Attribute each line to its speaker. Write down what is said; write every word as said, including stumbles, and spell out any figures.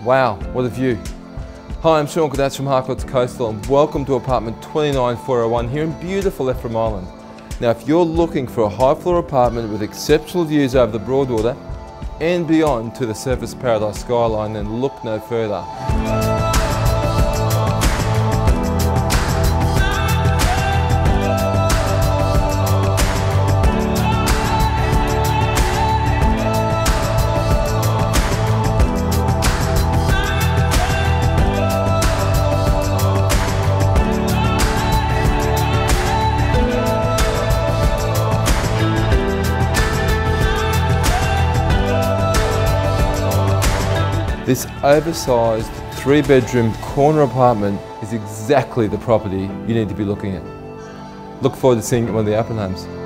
Speaker 1: Wow, what a view. Hi, I'm Sean Kadatz from Harcourt's Coastal and welcome to apartment twenty-nine four oh one here in beautiful Ephraim Island. Now if you're looking for a high floor apartment with exceptional views over the Broadwater and beyond to the Surfers Paradise skyline, then look no further. This oversized three bedroom corner apartment is exactly the property you need to be looking at. Look forward to seeing it at one of the open homes.